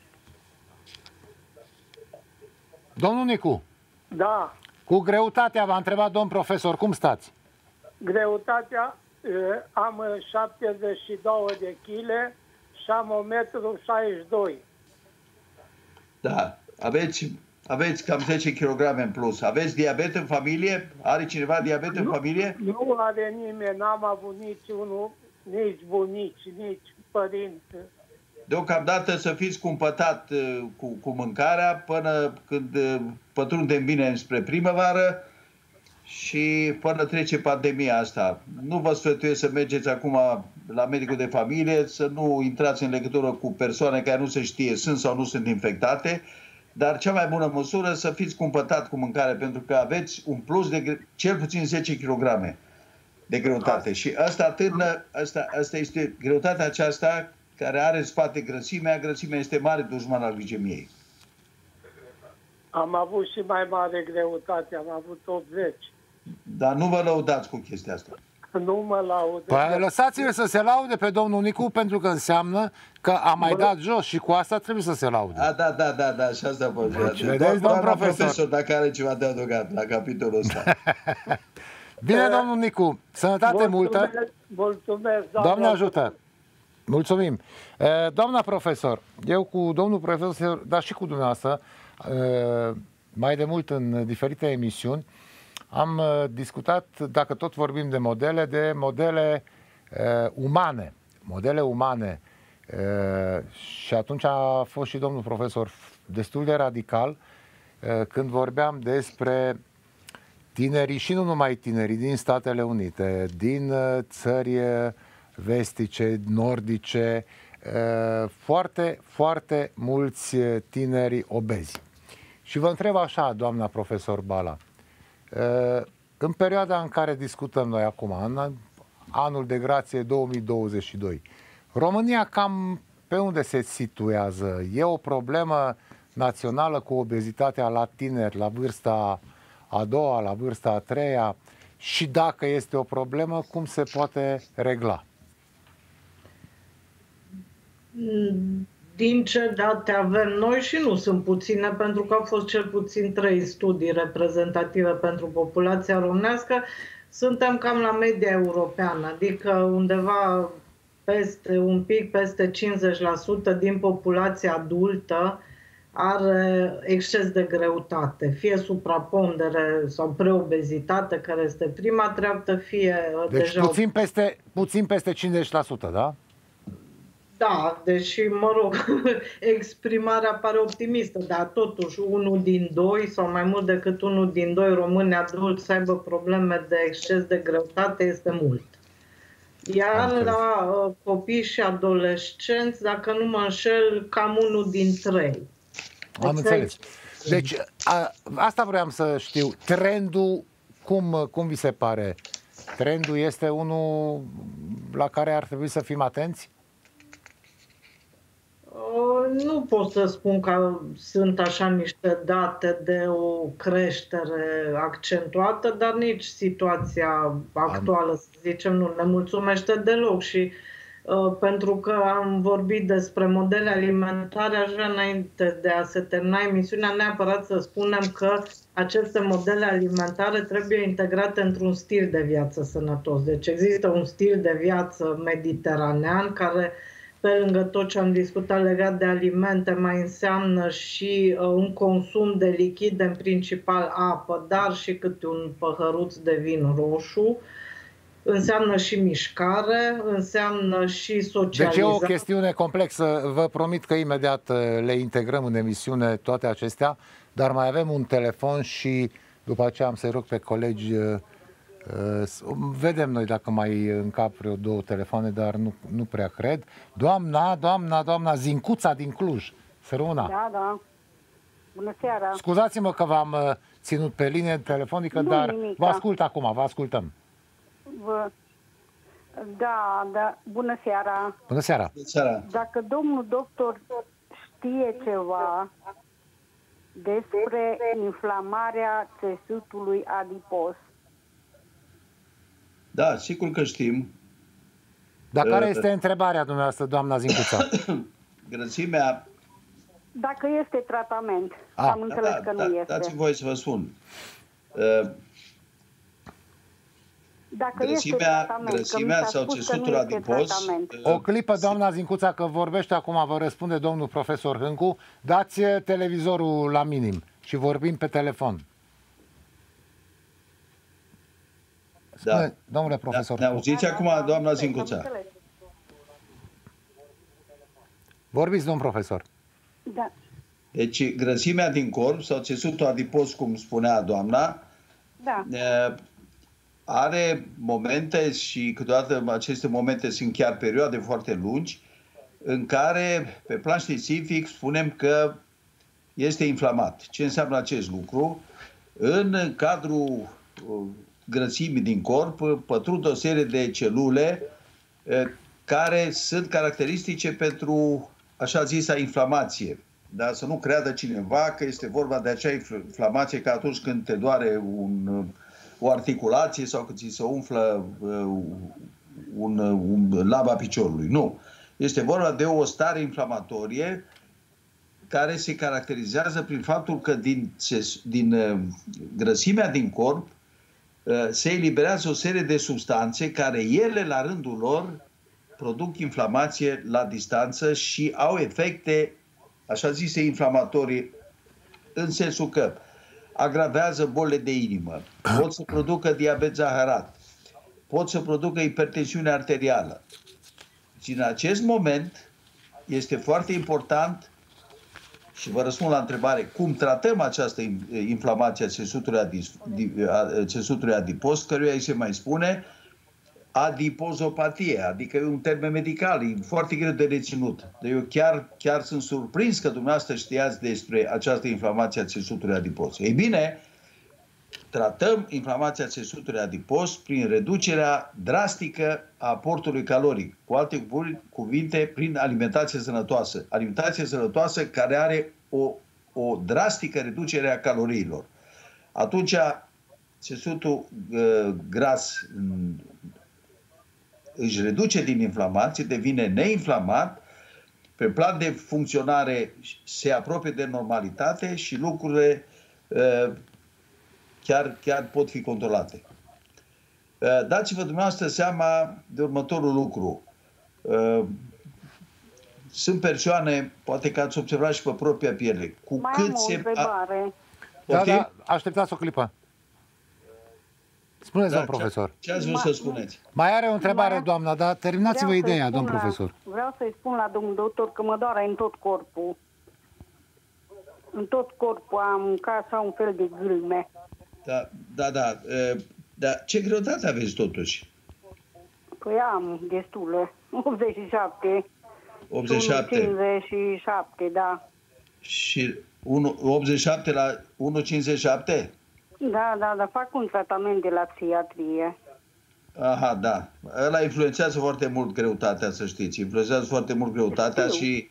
Domnul Nicu. Da. Cu greutatea v-a întrebat domn profesor, cum stați? Greutatea, am 72 de kg și am 1,62 m. Da. Aveți cam 10 kg în plus. Aveți diabet în familie? Are cineva diabet în familie? Nu are nimeni. N-am avut niciunul, nici bunici, nici părinți. Deocamdată să fiți cumpătat cu mâncarea până când pătrundem bine spre primăvară și până trece pandemia asta. Nu vă sfătuiesc să mergeți acum la medicul de familie, să nu intrați în legătură cu persoane care nu se știe sunt sau nu sunt infectate, dar cea mai bună măsură să fiți cumpătat cu mâncare, pentru că aveți un plus de cel puțin 10 kg de greutate. Și asta este greutatea aceasta care are în spate grăsimea. Grăsimea este mare dușman al glicemiei. Am avut și mai mare greutate, am avut 80. Dar nu vă lăudați cu chestia asta. Nu mă laud. Păi lăsați-le să se laude pe domnul Nicu, pentru că înseamnă că a mai dat jos și cu asta trebuie să se laude. Da, și asta poate. Vedeți, domn profesor, dacă are ceva de adăugat la capitolul ăsta. Bine, domnul Nicu, sănătate multă. Mulțumesc, Doamne ajută. Mulțumim. Doamna profesor, eu cu domnul profesor, dar și cu dumneavoastră, mai de mult în diferite emisiuni, am discutat, dacă tot vorbim de modele umane. Modele umane. Și atunci a fost și domnul profesor destul de radical când vorbeam despre tinerii, și nu numai tinerii, din Statele Unite, din țări vestice, nordice, foarte, foarte mulți tineri obezi. Și vă întreb așa, doamna profesor Bala, în perioada în care discutăm noi acum, în anul de grație 2022, România cam pe unde se situează? E o problemă națională cu obezitatea la tineri, la vârsta a doua, la vârsta a treia? Și dacă este o problemă, cum se poate regla? Din ce date avem noi, și nu sunt puține, pentru că au fost cel puțin 3 studii reprezentative pentru populația românească, suntem cam la media europeană, adică undeva un pic peste 50% din populația adultă are exces de greutate, fie suprapondere sau preobezitate, care este prima treaptă, fie deci deja... puțin peste 50%, da? Da, deși, mă rog, exprimarea pare optimistă, dar totuși unul din doi sau mai mult decât unul din doi români adulți să aibă probleme de exces de greutate este mult. Iar la copii și adolescenți, dacă nu mă înșel, cam unul din 3. Am înțeles. Deci asta vreau să știu. Trendul, cum vi se pare? Trendul este unul la care ar trebui să fim atenți? Nu pot să spun că sunt așa niște date de o creștere accentuată, dar nici situația actuală, să zicem, nu ne mulțumește deloc. Și pentru că am vorbit despre modele alimentare, aș vrea, înainte de a se termina emisiunea, neapărat să spunem că aceste modele alimentare trebuie integrate într-un stil de viață sănătos. Deci există un stil de viață mediteranean care, pe lângă tot ce am discutat legat de alimente, mai înseamnă și un consum de lichide, în principal apă, dar și câte un păhăruț de vin roșu. Înseamnă și mișcare, înseamnă și socializare. Deci e o chestiune complexă. Vă promit că imediat le integrăm în emisiune toate acestea, dar mai avem un telefon și după aceea am să-i rog pe colegi. Vedem noi dacă mai încap vreo 2 telefoane, dar nu prea cred. Doamna Zincuța din Cluj. Să rămână. Da. Bună seara. Scuzați-mă că v-am ținut pe linie telefonică, dar nimic, vă ascult acum, vă ascultăm. Da, bună seara. Bună seara. Dacă domnul doctor știe ceva despre inflamarea țesutului adipos. Da, sigur că știm. Dar care este întrebarea dumneavoastră, doamna Zincuța? Grăsimea... Dacă este tratament. Am înțeles că nu este. Dați-mi voie să vă spun. Dacă grăsimea sau țesutul adipos... O clipă, doamna Zincuța, că vorbește acum, vă răspunde domnul profesor Hâncu. Dați televizorul la minim și vorbim pe telefon. Spune, domnule profesor. Ne auziți acum, doamna Zincuța? Vorbiți, domn profesor. Da. Deci grăsimea din corp sau țesutul adipos, cum spunea doamna, are momente, și câteodată aceste momente sunt chiar perioade foarte lungi, în care, pe plan științific, spunem că este inflamat. Ce înseamnă acest lucru? În cadrul grăsimii din corp pătrund o serie de celule care sunt caracteristice pentru așa zisa inflamație. Dar să nu creadă cineva că este vorba de acea inflamație ca atunci când te doare o articulație sau când ți se umflă laba piciorului. Nu. Este vorba de o stare inflamatorie care se caracterizează prin faptul că din grăsimea din corp se eliberează o serie de substanțe care ele, la rândul lor, produc inflamație la distanță și au efecte, așa zise, inflamatorii, în sensul că agravează bolile de inimă, pot să producă diabet zaharat, pot să producă hipertensiune arterială. Și în acest moment este foarte important, și vă răspund la întrebare, cum tratăm această inflamație a țesutului adipos, căruia îi se mai spune adipozopatie, adică e un termen medical, e foarte greu de reținut. Eu chiar sunt surprins că dumneavoastră știați despre această inflamație a țesutului adipos. Ei bine, tratăm inflamația țesutului adipos prin reducerea drastică a aportului caloric. Cu alte cuvinte, prin alimentație sănătoasă. Alimentație sănătoasă care are o drastică reducere a caloriilor. Atunci, țesutul gras își reduce din inflamație, devine neinflamat, pe plan de funcționare se apropie de normalitate și lucrurile chiar pot fi controlate. Dați-vă dumneavoastră seama de următorul lucru. Sunt persoane, poate că ați observat și pe propria piele, cu mai cât am o se... întrebare. Da, așteptați o clipă. Spuneți, domn profesor. Ce ați vrut să spuneți? Mai are o întrebare, doamna, dar terminați-vă ideea, domn profesor. Vreau să-i spun la domnul doctor că mă doare în tot corpul. În tot corpul am ca așa un fel de gâlme. Da. Dar ce greutate aveți totuși? Păi am destule. 87. 87. 57, da. Și 87 la 1,57? Da, fac un tratament de la psihiatrie. Aha, da. Ăla influențează foarte mult greutatea, să știți. Influențează foarte mult greutatea și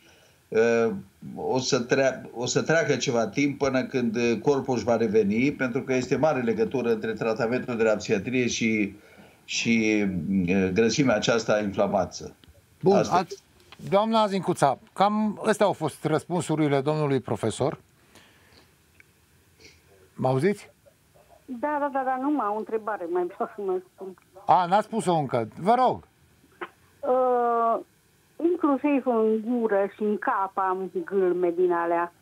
o să treacă ceva timp până când corpul își va reveni, pentru că este mare legătură între tratamentul de la psihiatrie și grăsimea aceasta inflamată. Bun, doamna Zincuța, cam astea au fost răspunsurile domnului profesor. Mă auziți? Da, nu mai am o întrebare, mai vreau să mai spun. N-ați spus-o încă. Vă rog. Inclusiv în gură și în cap am gâlme din alea.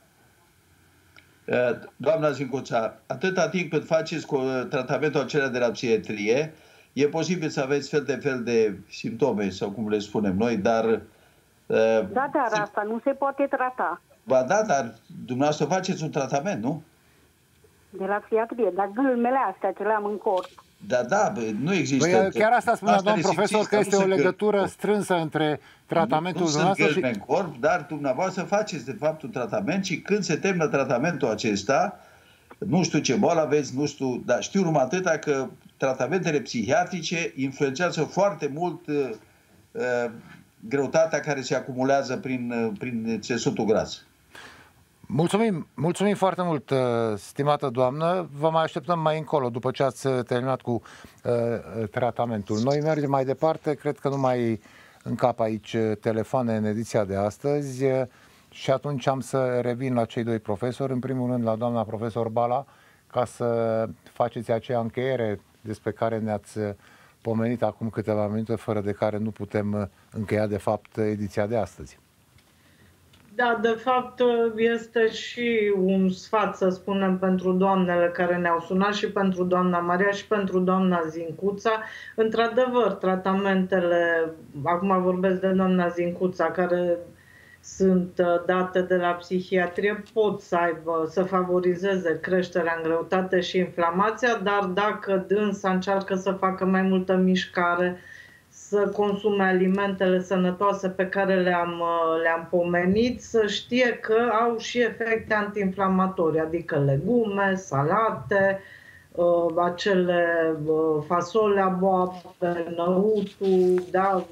Doamna Zincuța, atâta timp cât faceți cu tratamentul acela de la psihiatrie, e posibil să aveți fel de simptome, sau cum le spunem noi, dar... Dar asta nu se poate trata. Ba da, dar dumneavoastră faceți un tratament, nu? De la psihiatrie, dar gâlmele astea ce le-am în corp. Da, nu există... Păi, chiar asta spunea domnul profesor, că este o legătură strânsă între tratamentul dumneavoastră și... Nu sunt gâlme în corp, dar dumneavoastră faceți de fapt un tratament și când se termină tratamentul acesta, nu știu ce boală aveți, nu știu, dar știu numai atâta că tratamentele psihiatrice influențează foarte mult greutatea care se acumulează prin țesutul gras. Mulțumim foarte mult, stimată doamnă. Vă mai așteptăm mai încolo, după ce ați terminat cu tratamentul. Noi mergem mai departe, cred că nu mai încap aici telefoane în ediția de astăzi și atunci am să revin la cei doi profesori, în primul rând la doamna profesor Bala, ca să faceți acea încheiere despre care ne-ați pomenit acum câteva minute, fără de care nu putem încheia de fapt ediția de astăzi. Da, de fapt este și un sfat, să spunem, pentru doamnele care ne-au sunat și pentru doamna Maria și pentru doamna Zincuța. Într-adevăr, tratamentele, acum vorbesc de doamna Zincuța, care sunt date de la psihiatrie, pot să favorizeze creșterea în greutate și inflamația, dar dacă dânsa încearcă să facă mai multă mișcare, să consume alimentele sănătoase pe care le-am pomenit, să știe că au și efecte antiinflamatorii, adică legume, salate, acele fasolea boabe, năutul, da,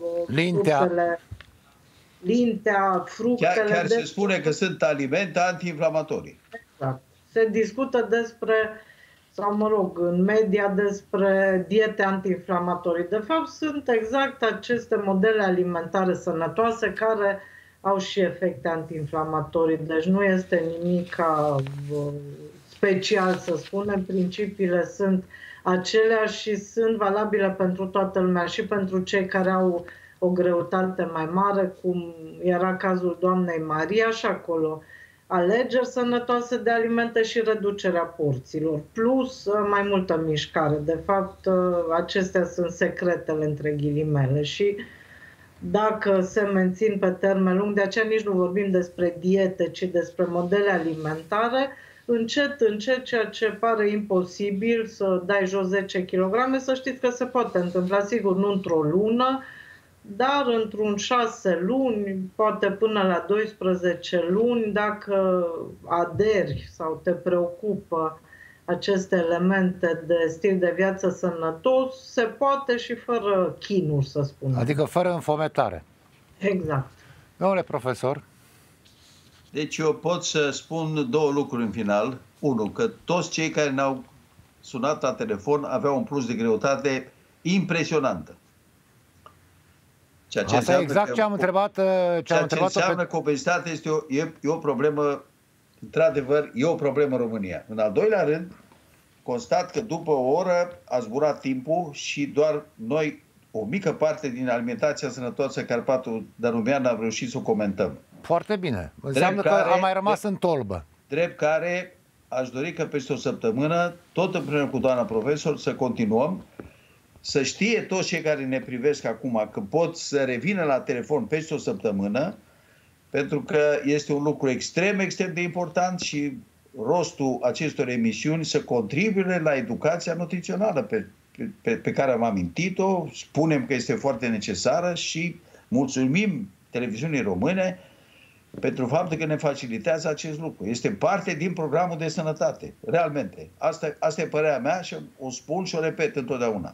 lintea, fructele. Chiar se spune că sunt alimente antiinflamatorii. Exact. Se discută despre, sau mă rog, în media despre diete antiinflamatorii. De fapt, sunt exact aceste modele alimentare sănătoase care au și efecte antiinflamatorii. Deci nu este nimic special, să spunem. Principiile sunt aceleași și sunt valabile pentru toată lumea, și pentru cei care au o greutate mai mare, cum era cazul doamnei Maria, și acolo alegeri sănătoase de alimente și reducerea porțiilor, plus mai multă mișcare. De fapt, acestea sunt secretele, între ghilimele, și dacă se mențin pe termen lung, de aceea nici nu vorbim despre diete, ci despre modele alimentare, încet, încet, ceea ce pare imposibil, să dai jos 10 kg, să știți că se poate întâmpla, sigur, nu într-o lună, dar într-un 6 luni, poate până la 12 luni, dacă aderi sau te preocupă aceste elemente de stil de viață sănătos, se poate și fără chinuri, să spunem. Adică fără înfometare. Exact. Domnule profesor? Deci eu pot să spun două lucruri în final. Unu, că toți cei care ne-au sunat la telefon aveau un plus de greutate impresionantă. Asta e exact ce am întrebat. Ceea ce înseamnă că obezitatea este o problemă, într-adevăr, e o problemă în România. În al doilea rând, constat că după o oră a zburat timpul și doar noi, o mică parte din alimentația sănătoasă carpato-danubiană, am reușit să o comentăm. Foarte bine. Înseamnă că a mai rămas în tolbă. Drept care aș dori că peste o săptămână, tot împreună cu doamna profesor, să continuăm. Să știe toți cei care ne privesc acum că pot să revină la telefon peste o săptămână, pentru că este un lucru extrem, extrem de important și rostul acestor emisiuni să contribuie la educația nutrițională pe care am amintit-o, spunem că este foarte necesară și mulțumim televiziunii române pentru faptul că ne facilitează acest lucru. Este parte din programul de sănătate, realmente. Asta e părerea mea și o spun și o repet întotdeauna.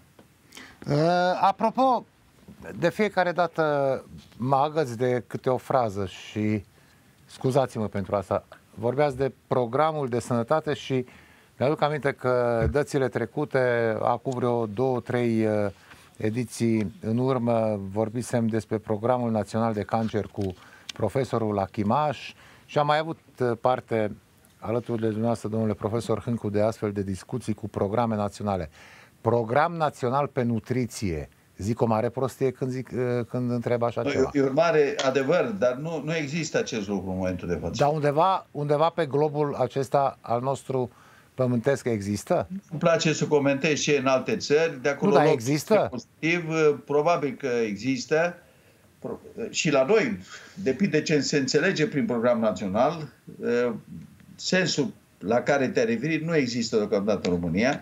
Apropo, de fiecare dată mă agăți de câte o frază și scuzați-mă pentru asta. Vorbeați de programul de sănătate și mi-aduc aminte că dățile trecute, acum vreo 2-3 ediții în urmă, vorbisem despre programul național de cancer cu profesorul Lachimaș și am mai avut parte alături de dumneavoastră, domnule profesor Hâncu, de astfel de discuții cu programe naționale. Program național pe nutriție. Zic o mare prostie când întreb așa ceva. E un mare adevăr, dar nu există acest lucru în momentul de față. Dar undeva pe globul acesta al nostru pământesc există? Îmi place să comentez și în alte țări. De acolo dar există? Pozitiv, probabil că există. Și la noi, depinde ce se înțelege prin program național, sensul la care te-ai referit nu există deocamdată în România.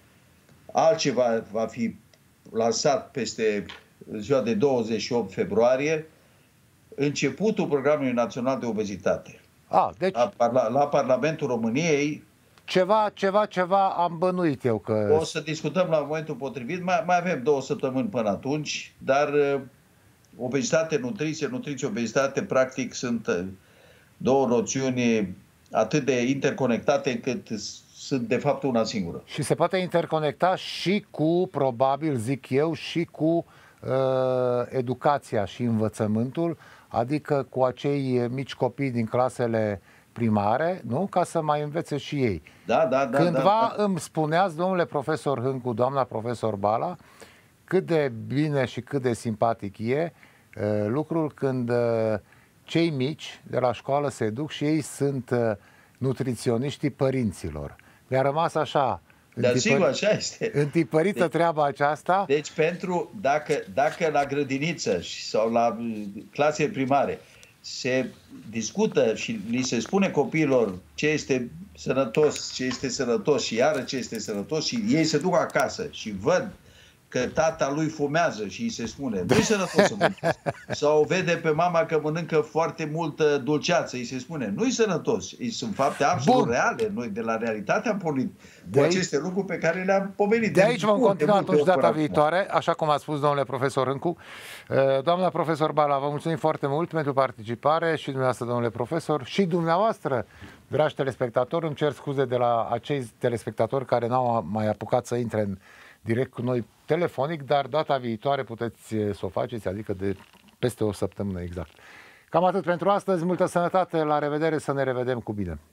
Altceva va fi lansat peste ziua de 28 februarie, începutul Programului Național de Obezitate. Deci la Parlamentul României. Ceva am bănuit eu că... O să discutăm la momentul potrivit. Mai avem 2 săptămâni până atunci, dar obezitate, nutriție, obezitate, practic sunt două noțiuni atât de interconectate încât sunt de fapt una singură. Și se poate interconecta și cu, probabil zic eu, și cu educația și învățământul, adică cu acei mici copii din clasele primare, nu? Ca să mai învețe și ei. Da. Îmi spuneați, domnule profesor Hâncu, doamna profesor Bala, cât de bine și cât de simpatic e lucrul când cei mici de la școală se duc și ei sunt nutriționiștii părinților. Le-a rămas așa sigur, așa este. Întipărită treaba aceasta. Deci dacă la grădiniță sau la clase primare se discută și li se spune copiilor ce este sănătos și iară ce este sănătos și ei se duc acasă și văd că tata lui fumează și îi se spune, nu-i sănătos să mănâncă. Sau vede pe mama că mănâncă foarte multă dulceață, îi se spune, nu-i sănătos. Sunt fapte absolut reale. Noi de la realitate am pornit cu aceste lucruri pe care le-am pomenit. De aici vom continua atunci data viitoare, așa cum a spus domnule profesor Râncu. Doamna profesor Bala, vă mulțumim foarte mult pentru participare și dumneavoastră, domnule profesor, și dumneavoastră, dragi telespectatori. Îmi cer scuze de la acei telespectatori care n-au mai apucat să intre în direct cu noi telefonic, dar data viitoare puteți să o faceți, adică de peste o săptămână exact. Cam atât pentru astăzi, multă sănătate, la revedere, să ne revedem cu bine!